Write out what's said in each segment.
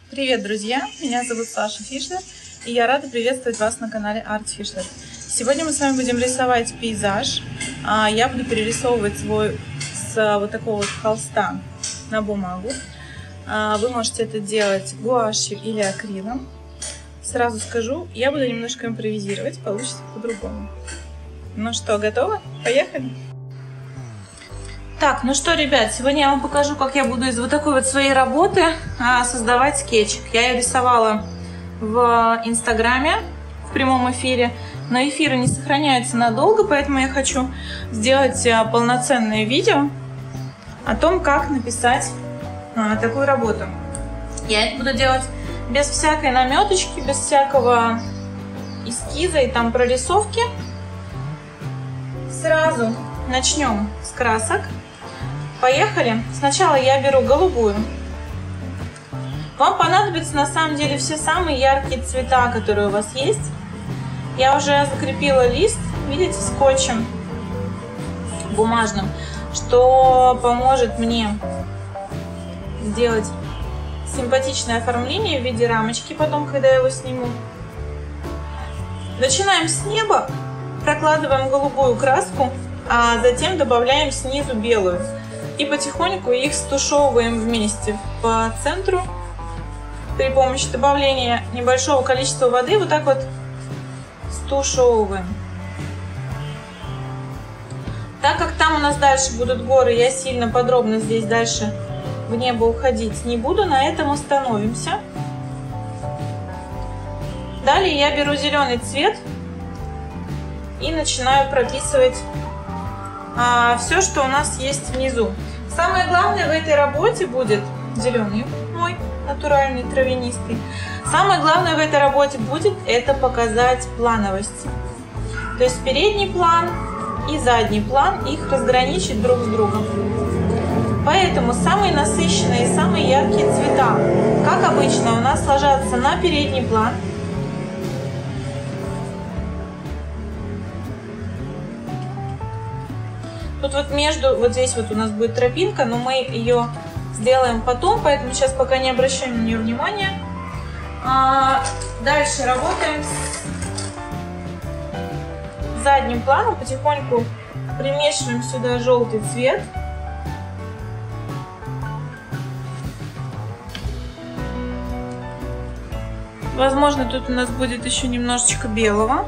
Привет, друзья! Меня зовут Саша Фишлер, и я рада приветствовать вас на канале Art Фишлер. Сегодня мы с вами будем рисовать пейзаж. Я буду перерисовывать свой с вот такого вот холста на бумагу. Вы можете это делать гуашью или акрилом. Сразу скажу, я буду немножко импровизировать, получится по-другому. Ну что, готовы? Поехали! Так, ну что, ребят, сегодня я вам покажу, как я буду из вот такой вот своей работы создавать скетч. Я ее рисовала в Инстаграме в прямом эфире, но эфиры не сохраняются надолго, поэтому я хочу сделать полноценное видео о том, как написать такую работу. Я это буду делать без всякой наметочки, без всякого эскиза и там прорисовки. Сразу начнем с красок. Поехали. Сначала я беру голубую. Вам понадобятся на самом деле все самые яркие цвета, которые у вас есть. Я уже закрепила лист, видите, скотчем бумажным, что поможет мне сделать симпатичное оформление в виде рамочки потом, когда я его сниму. Начинаем с неба, прокладываем голубую краску, а затем добавляем снизу белую. И потихоньку их стушевываем вместе по центру при помощи добавления небольшого количества воды. Вот так вот стушевываем. Так как там у нас дальше будут горы, я сильно подробно здесь дальше в небо уходить не буду. На этом остановимся. Далее я беру зеленый цвет и начинаю прописывать все, что у нас есть внизу. Самое главное в этой работе будет зеленый мой натуральный травянистый. Самое главное в этой работе будет это показать плановость. То есть передний план и задний план, их разграничить друг с другом. Поэтому самые насыщенные и самые яркие цвета, как обычно, у нас ложатся на передний план. Тут вот между, вот здесь вот у нас будет тропинка, но мы ее сделаем потом, поэтому сейчас пока не обращаем на нее внимания. Дальше работаем с задним планом, потихоньку примешиваем сюда желтый цвет. Возможно, тут у нас будет еще немножечко белого,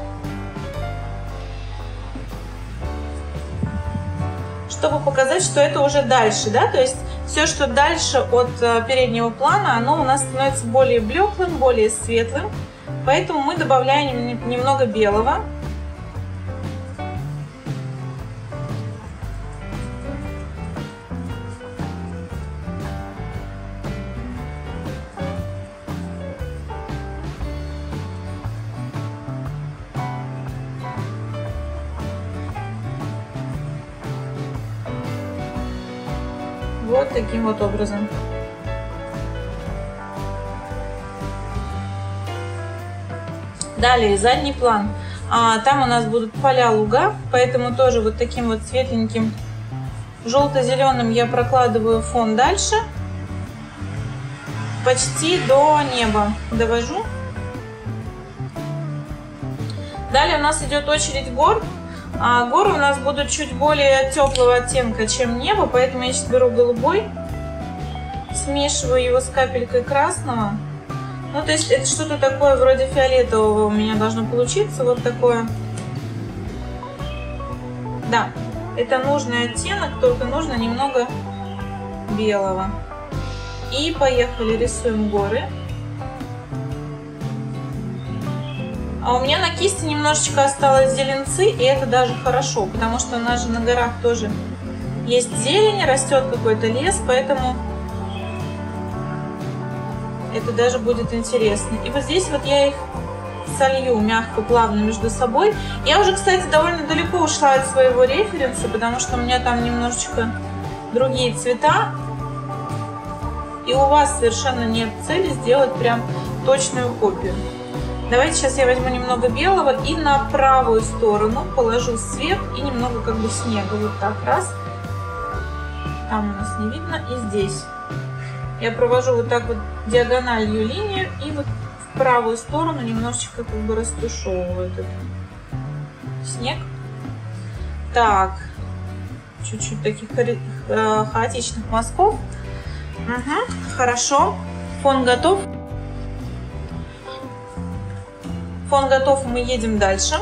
чтобы показать, что это уже дальше, да, то есть все, что дальше от переднего плана, оно у нас становится более блеклым, более светлым, поэтому мы добавляем немного белого. Вот таким вот образом. Далее задний план. Там у нас будут поля, луга, поэтому тоже вот таким вот светленьким желто-зеленым я прокладываю фон дальше. Почти до неба довожу. Далее у нас идет очередь гор. Горы у нас будут чуть более теплого оттенка, чем небо, поэтому я сейчас беру голубой, смешиваю его с капелькой красного. Ну, то есть это что-то такое вроде фиолетового у меня должно получиться, вот такое. Да, это нужный оттенок, только нужно немного белого. И поехали, рисуем горы. А у меня на кисти немножечко осталось зеленцы, и это даже хорошо, потому что у нас же на горах тоже есть зелень, растет какой-то лес, поэтому это даже будет интересно. И вот здесь вот я их солью мягко, плавно между собой. Я уже, кстати, довольно далеко ушла от своего референса, потому что у меня там немножечко другие цвета. И у вас совершенно нет цели сделать прям точную копию. Давайте сейчас я возьму немного белого и на правую сторону положу свет и немного как бы снега. Вот так раз. Там у нас не видно. И здесь. я провожу вот так вот диагональю линию и вот в правую сторону немножечко как бы растушевываю этот снег. Так, чуть-чуть таких хаотичных мазков. Угу, хорошо, фон готов. Фон готов, мы едем дальше.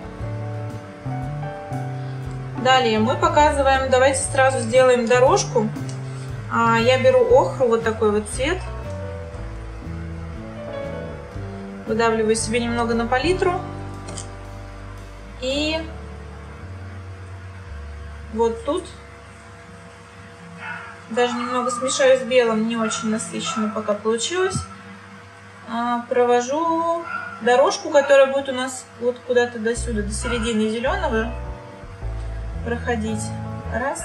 Далее мы показываем, давайте сразу сделаем дорожку. Я беру охру, вот такой вот цвет. Выдавливаю себе немного на палитру. И вот тут даже немного смешаю с белым, не очень насыщенно пока получилось. Провожу дорожку, которая будет у нас вот куда-то до сюда, до середины зеленого проходить. Раз.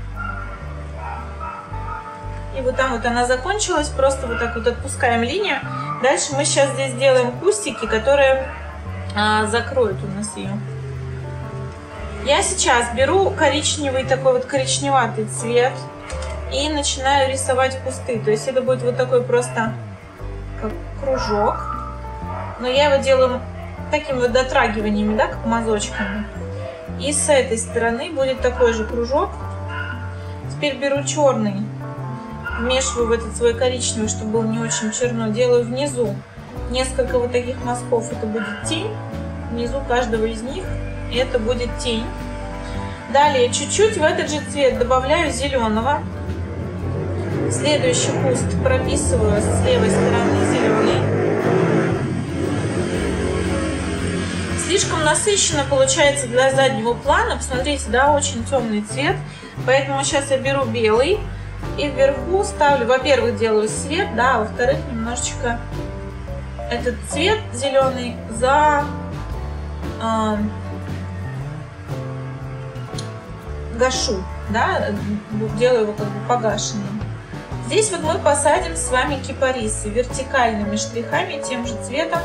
И вот там вот она закончилась, просто вот так вот отпускаем линию. Дальше мы сейчас здесь делаем кустики, которые закроют у нас ее. Я сейчас беру коричневый, такой вот коричневатый цвет и начинаю рисовать кусты. То есть это будет вот такой просто как кружок. Но я его делаю такими вот дотрагиваниями, да, как мазочками. И с этой стороны будет такой же кружок. Теперь беру черный, вмешиваю в этот свой коричневый, чтобы было не очень черно. Делаю внизу несколько вот таких мазков. Это будет тень. Внизу каждого из них это будет тень. Далее чуть-чуть в этот же цвет добавляю зеленого. Следующий куст прописываю с левой стороны зеленый. Слишком насыщенно получается для заднего плана. Посмотрите, да, очень темный цвет. Поэтому сейчас я беру белый и вверху ставлю, во-первых, делаю свет, да, а во-вторых, немножечко этот цвет зеленый гашу, да, делаю его как бы погашенным. Здесь вот мы посадим с вами кипарисы вертикальными штрихами тем же цветом.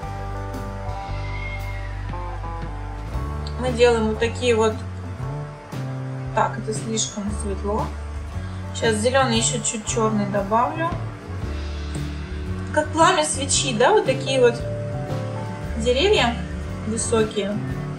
Мы делаем вот такие вот. Так, это слишком светло. Сейчас зеленый еще чуть черный добавлю. Как пламя свечи, да, вот такие вот деревья высокие.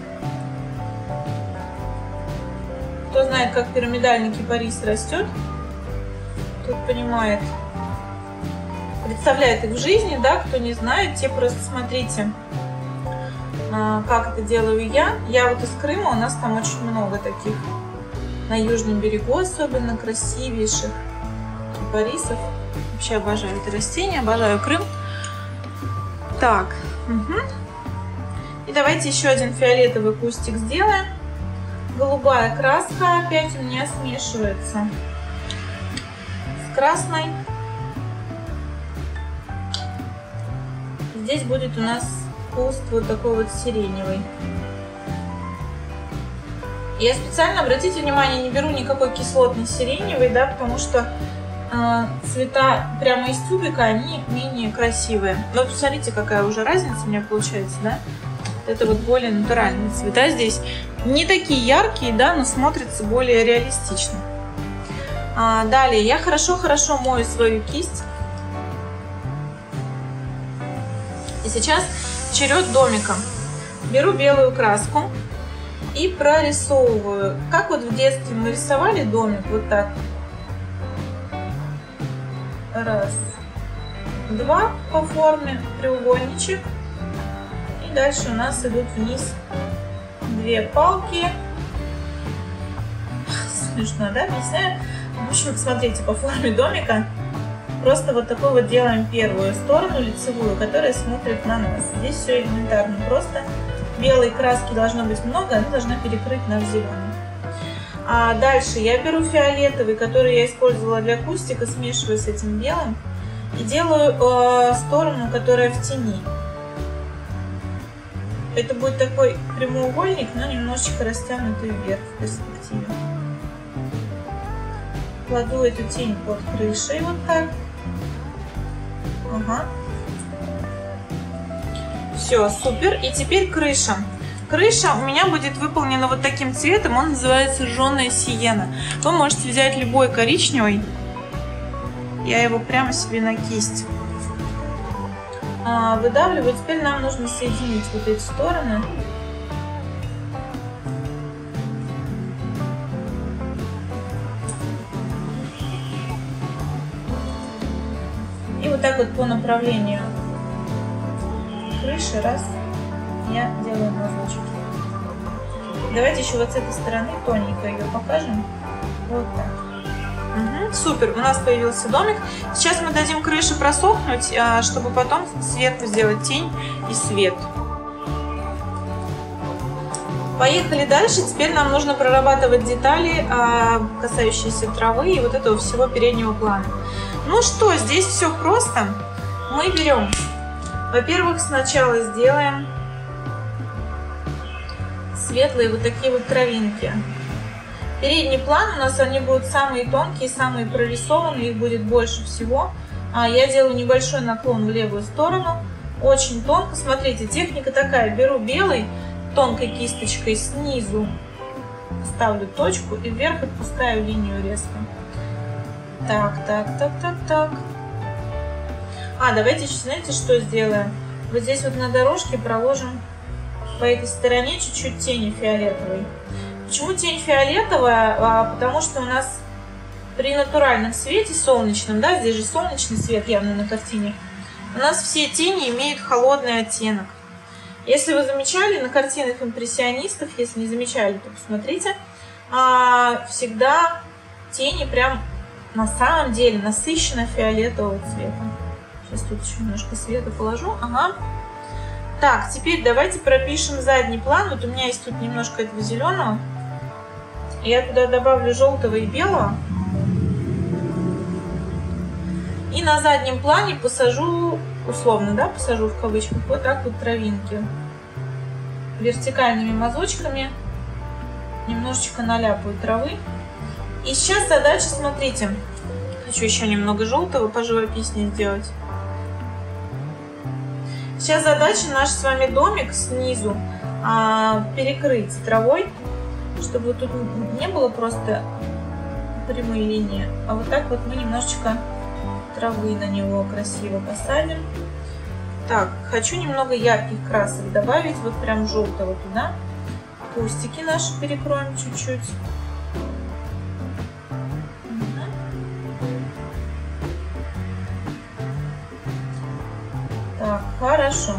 Кто знает, как пирамидальный кипарис растет, тот понимает, представляет их в жизни, да, кто не знает, те просто смотрите, как это делаю я. Я вот из Крыма, у нас там очень много таких, на южном берегу особенно, красивейших кипарисов. Вообще обожаю это растение, обожаю Крым. Так, угу. И давайте еще один фиолетовый кустик сделаем. Голубая краска опять у меня смешивается с красной. Здесь будет у нас куст вот такой вот сиреневый. Я специально, обратите внимание, не беру никакой кислотный сиреневый, да, потому что цвета прямо из тюбика, они менее красивые. Но посмотрите, какая уже разница у меня получается, да? Это вот более натуральные цвета здесь. Не такие яркие, да, но смотрятся более реалистично. Далее я хорошо-хорошо мою свою кисть. И сейчас черед домика. Беру белую краску и прорисовываю. Как вот в детстве мы рисовали домик, вот так. Раз, два по форме, треугольничек. И дальше у нас идут вниз две палки. Смешно, да, объясняю? В общем, смотрите, по форме домика просто вот такой вот делаем первую сторону лицевую, которая смотрит на нас. Здесь все элементарно, просто белой краски должно быть много, она должна перекрыть наш зеленый. А дальше я беру фиолетовый, который я использовала для кустика, смешиваю с этим белым и делаю сторону, которая в тени. Это будет такой прямоугольник, но немножечко растянутый вверх в перспективе. Кладу эту тень под крышей вот так. Ага. Все, супер. И теперь крыша. Крыша у меня будет выполнена вот таким цветом, он называется жженая сиена. Вы можете взять любой коричневый Я его прямо себе на кисть выдавливаю. Теперь нам нужно соединить вот эти стороны. И вот так вот по направлению крыши раз я делаю мазочки. Давайте еще вот с этой стороны тоненько ее покажем. Вот так. Угу, супер, у нас появился домик. Сейчас мы дадим крыше просохнуть, чтобы потом сверху сделать тень и свет. Поехали дальше. Теперь нам нужно прорабатывать детали, касающиеся травы и вот этого всего переднего плана. Ну что, здесь все просто. Мы берем, во-первых, сначала сделаем светлые вот такие вот травинки. Передний план у нас они будут самые тонкие, самые прорисованные, их будет больше всего. Я делаю небольшой наклон в левую сторону, очень тонко. Смотрите, техника такая: беру белый тонкой кисточкой снизу, ставлю точку и вверх отпускаю линию резко. Так. Давайте еще, знаете, что сделаем? Вот здесь вот на дорожке проложим по этой стороне чуть-чуть тени фиолетовой. Почему тень фиолетовая? Потому что у нас при натуральном свете солнечном, да, здесь же солнечный свет явно на картине, у нас все тени имеют холодный оттенок. Если вы замечали на картинах импрессионистов, если не замечали, то посмотрите, всегда тени прям на самом деле насыщенно фиолетового цвета. Сейчас тут еще немножко света положу. Ага. Так, теперь давайте пропишем задний план. Вот у меня есть тут немножко этого зеленого. Я туда добавлю желтого и белого. И на заднем плане посажу, условно, да, посажу в кавычках, вот так вот травинки. Вертикальными мазочками немножечко наляпаю травы. И сейчас задача, смотрите, хочу еще немного желтого поживописнее сделать. Сейчас задача наш с вами домик снизу перекрыть травой, чтобы тут не было просто прямые линии, а вот так вот мы немножечко травы на него красиво посадим. Так, хочу немного ярких красок добавить, вот прям желтого туда. Кустики наши перекроем чуть-чуть. Так, хорошо.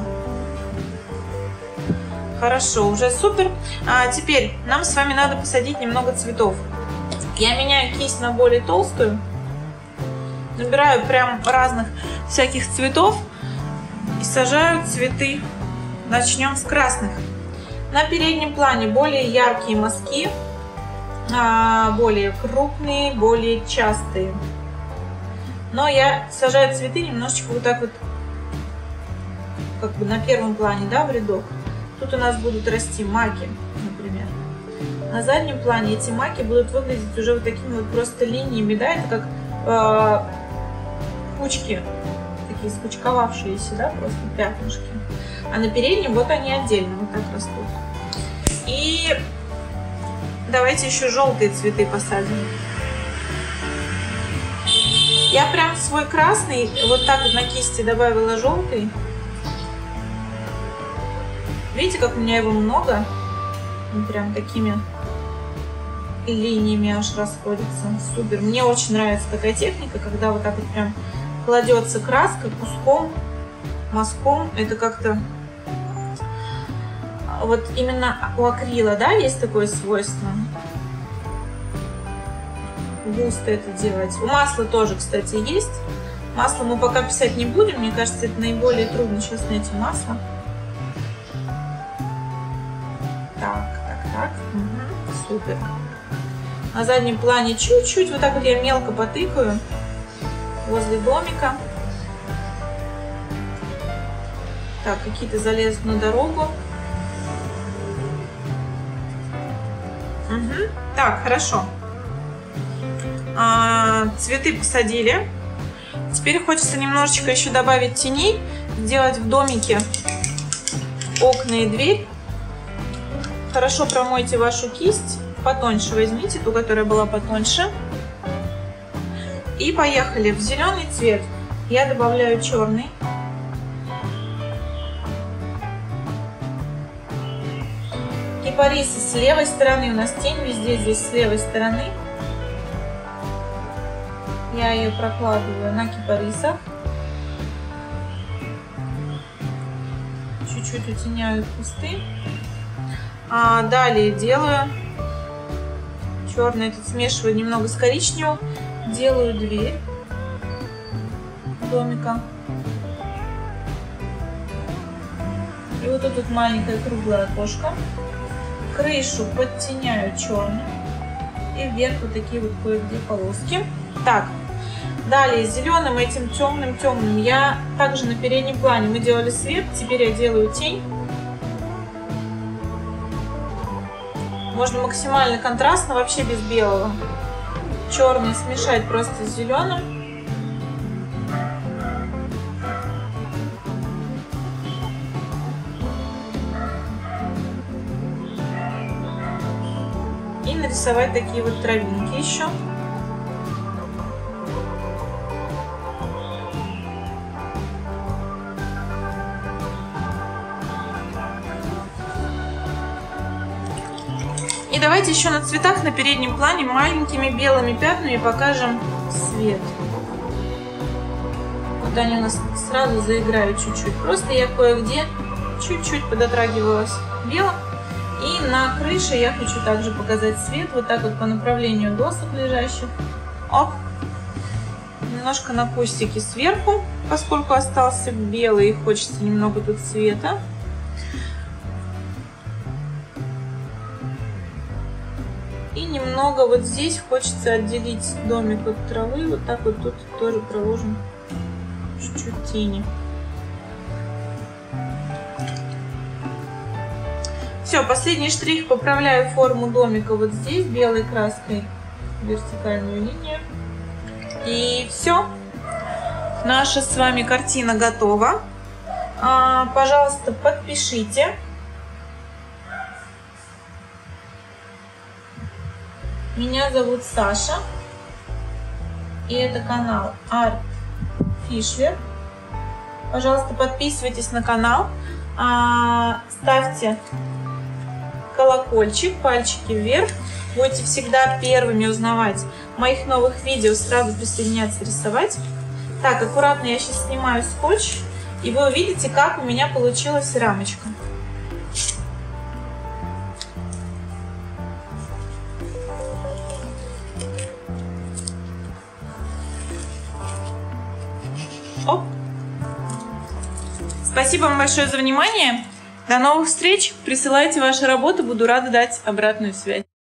Хорошо, уже супер. Теперь нам с вами надо посадить немного цветов. Я меняю кисть на более толстую. Набираю прям разных всяких цветов и сажаю цветы. Начнем с красных. На переднем плане более яркие мазки, более крупные, более частые. Но я сажаю цветы немножечко вот так вот, как бы на первом плане, да, в рядок. Тут у нас будут расти маки, например. На заднем плане эти маки будут выглядеть уже вот такими вот просто линиями, да, это как кучки, такие скучковавшиеся, да, просто пятнышки. А на переднем вот они отдельно вот так растут. И давайте еще желтые цветы посадим. Я прям свой красный вот так вот на кисти добавила желтый. Видите, как у меня его много? Он прям такими линиями аж расходится. Супер. Мне очень нравится такая техника, когда вот так вот прям кладется краска куском, мазком. Это как-то вот именно у акрила, да, есть такое свойство. Густо это делать. У масла тоже, кстати, есть. Масло мы пока писать не будем. Мне кажется, это наиболее трудно сейчас найти масло. Так. Угу, супер. На заднем плане чуть-чуть вот так вот я мелко потыкаю возле домика. Так, какие-то залезут на дорогу. Угу. Так, хорошо. Цветы посадили. Теперь хочется немножечко еще добавить теней, сделать в домике окна и дверь. Хорошо промойте вашу кисть, потоньше возьмите, ту, которая была потоньше. И поехали. В зеленый цвет я добавляю черный. Кипарисы с левой стороны. У нас тень везде здесь с левой стороны. Я ее прокладываю на кипарисах. Чуть-чуть утеняю кусты. Далее делаю черный, этот смешиваю немного с коричневым. Делаю дверь домика. И вот тут маленькое круглое окошко. Крышу подтеняю черным. И вверх вот такие вот кое-где полоски. Так, далее зеленым этим темным я также на переднем плане мы делали свет, теперь я делаю тень. Можно максимально контрастно, вообще без белого. Черный смешать просто с зеленым. И нарисовать такие вот травинки еще. И давайте еще на цветах на переднем плане маленькими белыми пятнами покажем свет. Вот они у нас сразу заиграют чуть-чуть. Просто я кое-где чуть-чуть подотрагивалась белым. И на крыше я хочу также показать свет. Вот так вот по направлению досок лежащих. Оп. Немножко на кустике сверху, поскольку остался белый и хочется немного тут цвета. И немного вот здесь хочется отделить домик от травы. Вот так вот тут тоже проложим чуть-чуть тени. Все, последний штрих, поправляю форму домика вот здесь белой краской, вертикальную линию. И все, наша с вами картина готова. Пожалуйста, подпишите. Меня зовут Саша, и это канал Art Fishware. Пожалуйста, подписывайтесь на канал, ставьте колокольчик, пальчики вверх. Будете всегда первыми узнавать моих новых видео, сразу присоединяться рисовать. Так, аккуратно я сейчас снимаю скотч, и вы увидите, как у меня получилась рамочка. Оп. Спасибо вам большое за внимание. До новых встреч. Присылайте ваши работы. Буду рада дать обратную связь.